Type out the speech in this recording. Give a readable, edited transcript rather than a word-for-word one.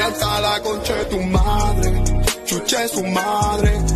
hasta la concha de tu madre, chuche su madre.